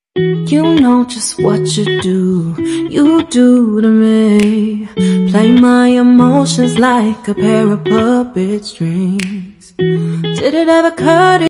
You know just what you do to me. Play my emotions like a pair of puppet strings. Did it ever occur to